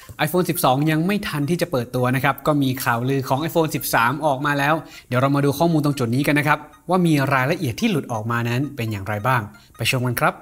iPhone 12 ยังไม่ทันที่จะเปิดตัวนะครับก็มีข่าวลือของ iPhone 13 ออกมาแล้วเดี๋ยวเรามาดูข้อมูลตรงจุดนี้กันนะครับว่ามีรายละเอียดที่หลุดออกมานั้นเป็นอย่างไรบ้างไปชมกันครับ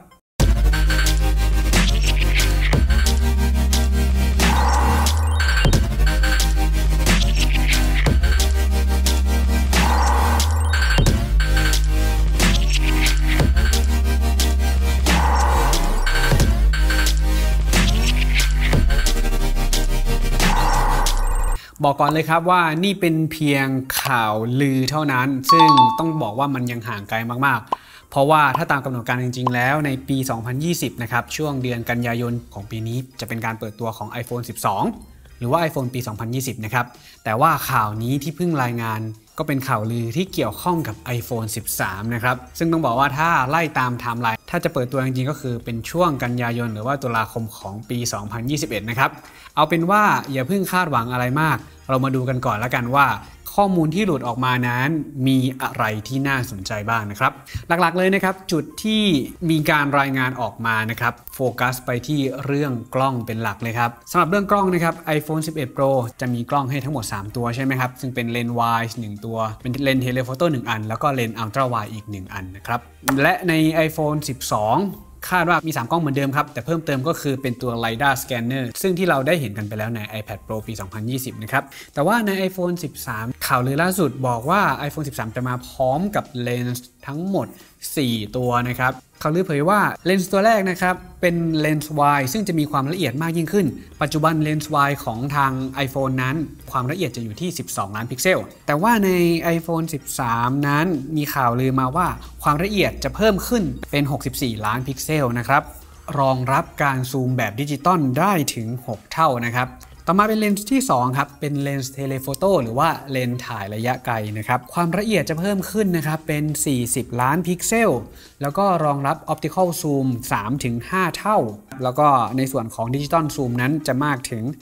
บอกก่อนเลยครับว่านี่เป็นเพียงข่าวลือเท่านั้นซึ่งต้องบอกว่ามันยังห่างไกลมากๆเพราะว่าถ้าตามกำหนดการจริงๆแล้วในปี 2020 นะครับช่วงเดือนกันยายนของปีนี้จะเป็นการเปิดตัวของ iPhone 12 หรือว่า iPhone ปี 2020 นะครับแต่ว่าข่าวนี้ที่เพิ่งรายงานก็เป็นข่าวลือที่เกี่ยวข้องกับ iPhone 13 นะครับซึ่งต้องบอกว่าถ้าไล่ตามไทม์ไลน์ถ้าจะเปิดตัวจริงๆก็คือเป็นช่วงกันยายนหรือว่าตุลาคมของปี 2021 นะครับเอาเป็นว่าอย่าเพิ่งคาดหวังอะไรมากเรามาดูกันก่อนแล้วกันว่าข้อมูลที่หลุดออกมานั้นมีอะไรที่น่าสนใจบ้างนะครับหลักๆเลยนะครับจุดที่มีการรายงานออกมานะครับโฟกัสไปที่เรื่องกล้องเป็นหลักเลยครับสำหรับเรื่องกล้องนะครับ iPhone 11 Pro จะมีกล้องให้ทั้งหมด3ตัวใช่ไหมครับซึ่งเป็นเลนส์ wide 1ตัวเป็นเลนส์เทเลโฟโต้1อันแล้วก็เลนส์ ultra wide อีก1อันนะครับและใน iPhone 12คาดว่ามี3กล้องเหมือนเดิมครับแต่เพิ่มเติมก็คือเป็นตัว LiDAR Scanner ซึ่งที่เราได้เห็นกันไปแล้วใน iPad Pro ปี 2020 นะครับแต่ว่าใน iPhone 13 ข่าวลือล่าสุดบอกว่า iPhone 13 จะมาพร้อมกับเลนส์ทั้งหมด4ตัวนะครับข่าวลือเผยว่าเลนส์ตัวแรกนะครับเป็นเลนส์ wide ซึ่งจะมีความละเอียดมากยิ่งขึ้นปัจจุบันเลนส์ wide ของทาง iPhone นั้นความละเอียดจะอยู่ที่12ล้านพิกเซลแต่ว่าใน iPhone 13 นั้นมีข่าวลือมาว่าความละเอียดจะเพิ่มขึ้นเป็น64ล้านพิกเซลนะครับรองรับการซูมแบบดิจิตอลได้ถึง6เท่านะครับต่อมาเป็นเลนส์ที่2ครับเป็นเลนส์เทเลโฟโต้หรือว่าเลนส์ถ่ายระยะไกลนะครับความละเอียดจะเพิ่มขึ้นนะครับเป็น40ล้านพิกเซลแล้วก็รองรับออปติคอลซูม 3-5 เท่าแล้วก็ในส่วนของดิจิตอลซูมนั้นจะมากถึง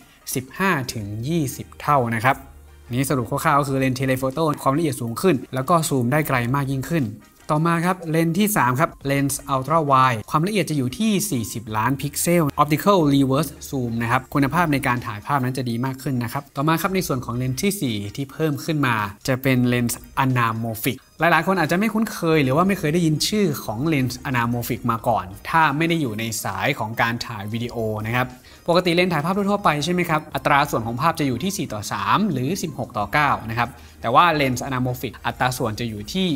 15-20 เท่านะครับนี้สรุปคร่าวๆก็คือเลนส์เทเลโฟโต้ความละเอียดสูงขึ้นแล้วก็ซูมได้ไกลมากยิ่งขึ้นต่อมาครับเลนส์ที่3ครับเลนส์ Ultra Wide ความละเอียดจะอยู่ที่40ล้านพิกเซล Optical Reverse Zoom นะครับคุณภาพในการถ่ายภาพนั้นจะดีมากขึ้นนะครับต่อมาครับในส่วนของเลนส์ที่4ที่เพิ่มขึ้นมาจะเป็นเลนส์ Anamorphic หลายๆคนอาจจะไม่คุ้นเคยหรือว่าไม่เคยได้ยินชื่อของเลนส์ Anamorphic มาก่อนถ้าไม่ได้อยู่ในสายของการถ่ายวิดีโอนะครับปกติเลนส์ถ่ายภาพทั่วไปใช่ไหมครับอัตราส่วนของภาพจะอยู่ที่4:3หรือ16:9นะครับแต่ว่าเลนส์ Anamorphic อัตราส่วนจะอยู่ที่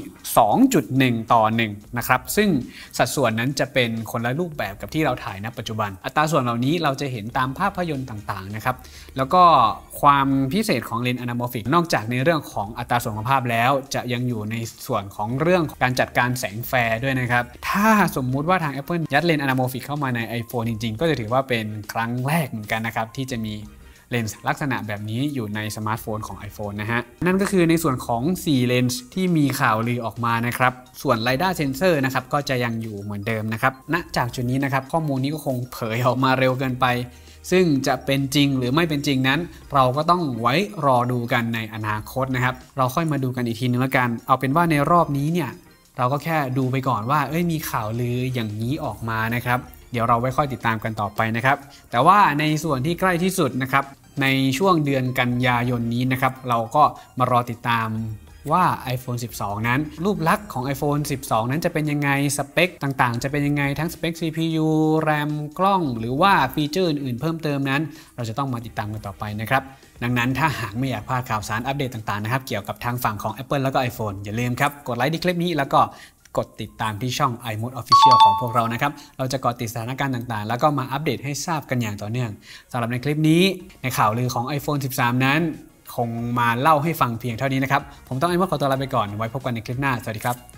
2.1:1 นะครับซึ่งสัดส่วนนั้นจะเป็นคนละรูปแบบกับที่เราถ่ายณปัจจุบันอัตราส่วนเหล่านี้เราจะเห็นตามภาพยนตร์ต่างๆนะครับแล้วก็ความพิเศษของเลนส์ Anamorphic นอกจากในเรื่องของอัตราส่วนของภาพแล้วจะยังอยู่ในส่วนของเรื่องการจัดการแสงแฟร์ด้วยนะครับถ้าสมมุติว่าทาง Apple ยัดเลนส์ Anamorphic เข้ามาใน iPhone จริงๆก็จะถือว่าเป็นครั้งแรกเหมือนกันนะครับที่จะมีเลนส์ลักษณะแบบนี้อยู่ในสมาร์ทโฟนของ iPhone นะฮะนั่นก็คือในส่วนของ4เลนส์ที่มีข่าวลือออกมานะครับส่วน LiDAR Sensor นะครับก็จะยังอยู่เหมือนเดิมนะครับณจากจุดนี้นะครับข้อมูลนี้ก็คงเผยออกมาเร็วเกินไปซึ่งจะเป็นจริงหรือไม่เป็นจริงนั้นเราก็ต้องไว้รอดูกันในอนาคตนะครับเราค่อยมาดูกันอีกทีนึงแล้วกันเอาเป็นว่าในรอบนี้เนี่ยเราก็แค่ดูไปก่อนว่ามีข่าวลืออย่างนี้ออกมานะครับเดี๋ยวเราไว้ค่อยติดตามกันต่อไปนะครับแต่ว่าในส่วนที่ใกล้ที่สุดนะครับในช่วงเดือนกันยายนนี้นะครับเราก็มารอติดตามว่า iPhone 12 นั้นรูปลักษณ์ของ iPhone 12 นั้นจะเป็นยังไงสเปคต่างๆจะเป็นยังไงทั้งสเปค CPU RAM กล้องหรือว่าฟีเจอร์อื่นๆเพิ่มเติมนั้นเราจะต้องมาติดตามกันต่อไปนะครับดังนั้นถ้าหากไม่อยากพลาดข่าวสารอัปเดตต่างๆนะครับเกี่ยวกับทางฝั่งของ Apple แล้วก็ iPhone อย่าลืมครับกดไลค์ที่คลิปนี้แล้วก็กดติดตามที่ช่อง iMode Official ของพวกเรานะครับเราจะเกาะติดสถานการณ์ต่างๆแล้วก็มาอัปเดตให้ทราบกันอย่างต่อเนื่องสำหรับในคลิปนี้ในข่าวลือของ iPhone 13 นั้นคงมาเล่าให้ฟังเพียงเท่านี้นะครับผมต้องiModeขอตัวลาไปก่อนไว้พบกันในคลิปหน้าสวัสดีครับ